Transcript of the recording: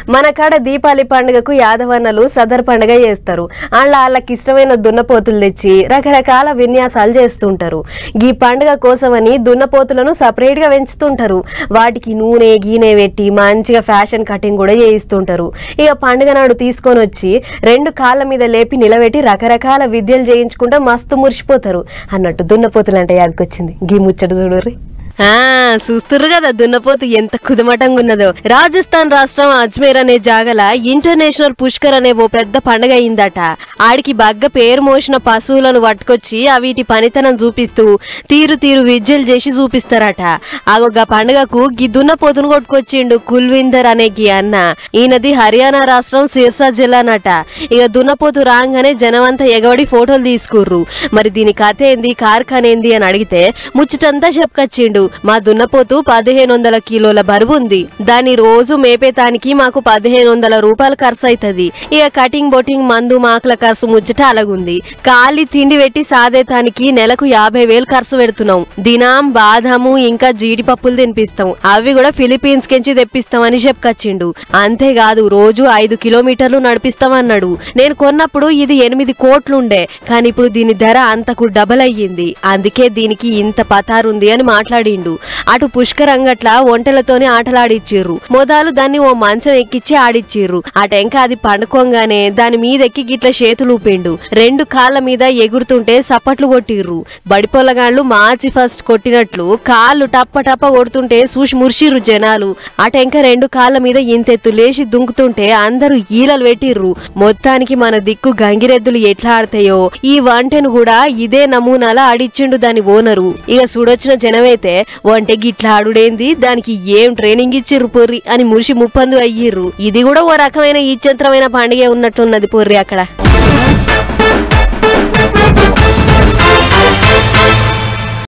మన కాడ దీపావళి పండుగకు యాదవన్నలు సదర్ పండుగ చేస్తారు. వాళ్ళకి ఇష్టమైన దున్నపోతులు తెచ్చి రకరకాల విన్యాసాలు చేస్తుంటారు. ఈ పండుగ కోసమని దున్నపోతులను సపరేట్ గా పెంచుతుంటారు. వాటికి నూనె గీనె పెట్టి మంచిగా ఫ్యాషన్ కటింగ్ కూడా చేయిస్తుంటారు. ఇక పండుగ నాడు తీసుకొని వచ్చి 2 కాళ్ళ మీద లేపి నిలబెట్టి రకరకాల విద్యలు చేయించుకుంటా మస్తు మురిసిపోతారు అన్నట్టు. దున్నపోతులు అంటే యాదకొచ్చింది గీ ముచ్చట చూడుర్రి. చూస్తుర్రు కదా దున్నపోతు ఎంత కుదమటంగా ఉన్నదో. రాజస్థాన్ రాష్ట్రం అజ్మేర్ అనే జాగల ఇంటర్నేషనల్ పుష్కర్ అనే ఓ పెద్ద పండుగ అయిందట. ఆడికి బగ్గ పేరు మోసిన పశువులను పట్టుకొచ్చి వీటి పనితనం చూపిస్తూ తీరు తీరు విద్యలు చేసి చూపిస్తారట. ఆగొక్క పండుగకు గీ దున్నపోతును కొట్టుకొచ్చిండు కుల్విందర్ అనే గీ అన్న. ఈయనది హర్యానా రాష్ట్రం సిర్సా జిల్లానట. ఇక దున్నపోతు రాగానే జనమంతా ఎగబడి ఫోటోలు తీసుకుర్రు. మరి దీని కథ ఏంది కార్ఖాన్ ఏంది అని అడిగితే ముచ్చటంతా చెప్పుకొచ్చిండు. మా దున్నపోతు 1500 కిలోల బరువు ఉంది. దాన్ని రోజు మేపేతానికి మాకు 1500 రూపాయలు ఖర్చు అవుతుంది. ఇక కటింగ్ బొటింగ్ మందు మాకుల ఖర్చు ముచ్చట అలాగుంది. ఖాళీ తిండి పెట్టి సాదేతానికి నెలకు 50,000 ఖర్చు పెడుతున్నాం. దినం బాదాము ఇంకా జీడిపప్పులు తినిపిస్తాం. అవి కూడా ఫిలిపీన్స్ కెంచి తెప్పిస్తామని చెప్పుకొచ్చిండు. అంతేకాదు రోజు 5 కిలోమీటర్లు నడిపిస్తామన్నాడు. నేను కొన్నప్పుడు ఇది 8 కోట్లుండే, కానీ ఇప్పుడు దీని ధర అంతకు డబల్ అయ్యింది. అందుకే దీనికి ఇంత పతారుంది అని మాట్లాడిండు. అటు పుష్కర్ అంగట్ల ఒంటెలతోనే ఆటలాడిచ్చిర్రు. మొదలు దాన్ని ఓ మంచం ఎక్కిచ్చి ఆడిచ్చిర్రు. అటెంక అది పండుకోగానే దాని మీదెక్కి గిట్ల చేతులు ఊపిండు. 2 కాళ్ళ మీద ఎగురుతుంటే సప్పట్లు కొట్టిర్రు. బడిపొల్లగాళ్లు మార్చి ఫస్ట్ కొట్టినట్లు కాళ్ళు టప్ప టప్ప కొడుతుంటే చూసి మురిసిర్రు జనాలు. అటెంక 2 కాళ్ళ మీద ఇంతెత్తు లేచి దుంకుతుంటే అందరూ ఈలలు పెట్టిర్రు. మొత్తానికి మన దిక్కు గంగిరెద్దులు ఎట్లా ఆడతాయో ఈ వంటెను కూడా ఇదే నమూనాలా ఆడిచ్చిండు దాని ఓనరు. ఇక చూడొచ్చిన జనమైతే వంట గిట్లా ఆడుడేంది, దానికి ఏం ట్రైనింగ్ ఇచ్చిర్రు పొర్రి అని మురిసి ముప్పందు అయ్యిర్రు. ఇది కూడా ఓ రకమైన ఈ చిత్రమైన పండుగ ఉన్నట్టున్నది పొర్రి అక్కడ.